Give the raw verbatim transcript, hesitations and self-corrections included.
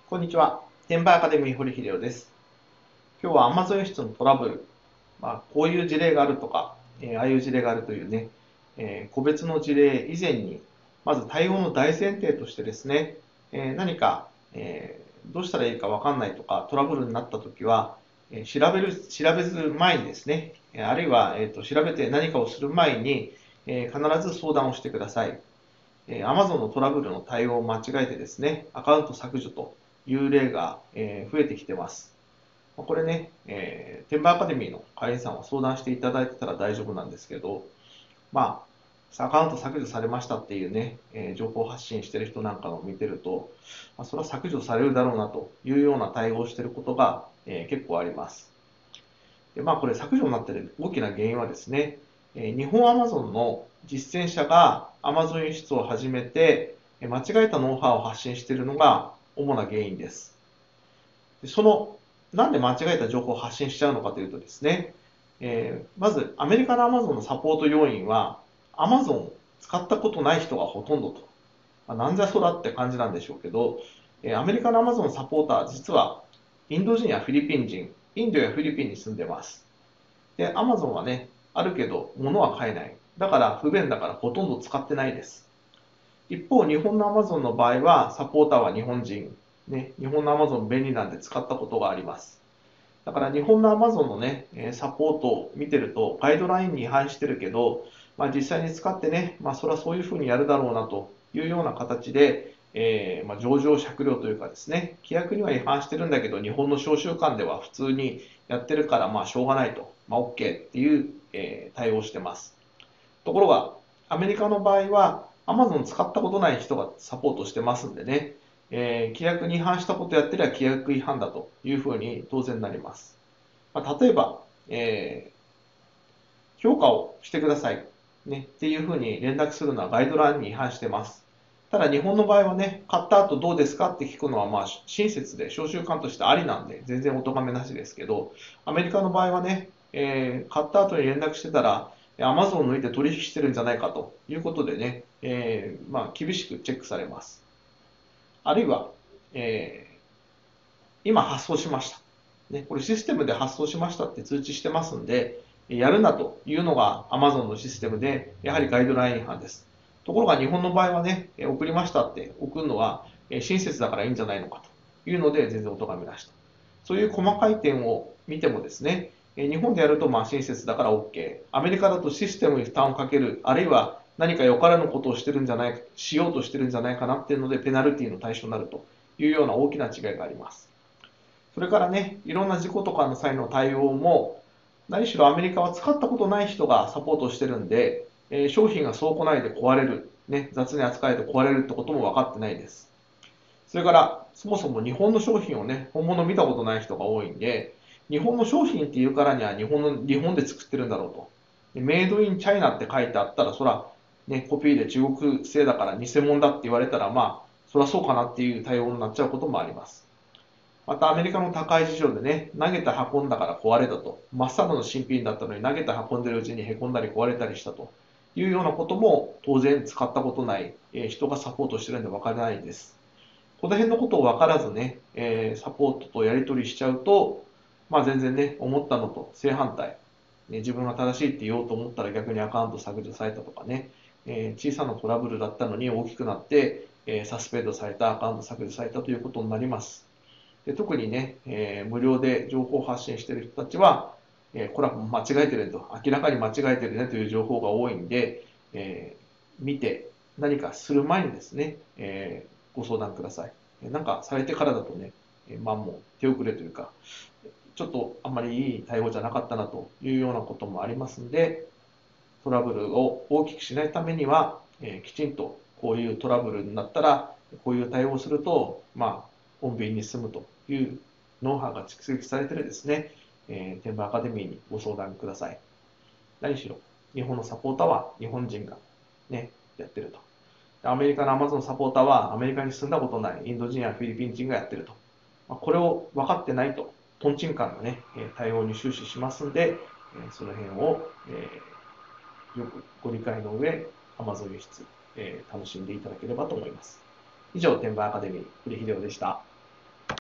こんにちは。転売アカデミー堀秀夫です。今日は Amazon 輸出のトラブル、まあ、こういう事例があるとか、えーああいう事例があるというね、えー個別の事例以前に、まず対応の大前提としてですね、えー何か、えーどうしたらいいかわかんないとか、トラブルになったときは、えー調べる、調べず前にですね、えーあるいは、えーと、調べて何かをする前に、えー必ず相談をしてください。えー Amazon のトラブルの対応を間違えてですね、アカウント削除という例が、えー増えてきてます。これね、えー、テンバーアカデミーの会員さんは相談していただいてたら大丈夫なんですけど、まあ、アカウント削除されましたっていうね、えー情報発信してる人なんかを見てると、まあ、それは削除されるだろうなというような対応をしていることが、えー結構あります。で、まあ、これ削除になっている大きな原因はですね、えー日本アマゾンの実践者が Amazon 輸出を始めて、間違えたノウハウを発信しているのが主な原因です。でその、なんで間違えた情報を発信しちゃうのかというとですね、えーまずアメリカの Amazon のサポート要員は Amazon を使ったことない人がほとんどと。まあ、なんじゃそらって感じなんでしょうけど、えーアメリカの Amazon サポーター、実はインド人やフィリピン人、インドやフィリピンに住んでます。で、Amazon はね、あるけど物は買えない。だから不便だからほとんど使ってないです。一方、日本の Amazon の場合は、サポーターは日本人。ね、日本の Amazon 便利なんで使ったことがあります。だから日本の Amazon のね、サポートを見てると、ガイドラインに違反してるけど、まあ、実際に使ってね、まあ、それはそういうふうにやるだろうなというような形で、えーまあ、上場酌量というかですね、規約には違反してるんだけど、日本の商習慣では普通にやってるから、まあ、しょうがないと、まあ、OK っていう、えー対応をしてます。ところが、アメリカの場合は、Amazon 使ったことない人がサポートしてますんでね、えー規約に違反したことやってりゃ規約違反だというふうに当然なります。まあ、例えば、えー評価をしてください、ね、っていうふうに連絡するのはガイドラインに違反してます。ただ日本の場合はね、買った後どうですかって聞くのはまあ親切で商習慣としてありなんで全然お咎めなしですけど、アメリカの場合はね、えー買った後に連絡してたら、Amazon を抜いて取引してるんじゃないかということでね、えーまあ、厳しくチェックされます。あるいは、えー今発送しました。ね、これシステムで発送しましたって通知してますんで、やるなというのが Amazon のシステムで、やはりガイドライン違反です。ところが日本の場合はね、送りましたって送るのは親切だからいいんじゃないのかというので、全然お咎めなしと。そういう細かい点を見てもですね、日本でやるとまあ親切だから OK。アメリカだとシステムに負担をかける、あるいは何かよからぬことをしてるんじゃない、しようとしてるんじゃないかなっていうので、ペナルティの対象になるというような大きな違いがあります。それからね、いろんな事故とかの際の対応も、何しろアメリカは使ったことない人がサポートしてるんで、えー商品が倉庫内で壊れる、ね、雑に扱えて壊れるってことも分かってないです。それから、そもそも日本の商品をね、本物見たことない人が多いんで、日本の商品っていうからには日本の、日本で作ってるんだろうと。メイドインチャイナって書いてあったら、そら、ね、コピーで中国製だから偽物だって言われたら、まあ、そりゃそうかなっていう対応になっちゃうこともあります。またアメリカの高い事情でね、投げて運んだから壊れたと。真っ青の新品だったのに投げて運んでるうちに凹んだり壊れたりしたというようなことも当然使ったことない人がサポートしてるんでわからないです。この辺のことを分からずね、えーサポートとやり取りしちゃうと、まあ全然ね、思ったのと正反対。ね、自分が正しいって言おうと思ったら逆にアカウント削除されたとかね、えー小さなトラブルだったのに大きくなって、えーサスペンドされた、アカウント削除されたということになります。で特にね、えー無料で情報発信している人たちは、えーこれは間違えてると、明らかに間違えてるねという情報が多いんで、えー見て何かする前にですね、えーご相談ください。なんかされてからだとね、まあもう手遅れというか、ちょっとあんまりいい対応じゃなかったなというようなこともありますんで、トラブルを大きくしないためには、えーきちんとこういうトラブルになったら、こういう対応をすると、まあ、穏便に済むというノウハウが蓄積されているですね、えー、テンバーアカデミーにご相談ください。何しろ、日本のサポーターは日本人がね、やってると。アメリカの Amazon サポーターはアメリカに住んだことないインド人やフィリピン人がやってると。これを分かってないと、トンチンカンのね、対応に終始しますんで、その辺を、よくご理解の上、Amazon 輸出、楽しんでいただければと思います。以上、テンバーアカデミー、栗秀夫でした。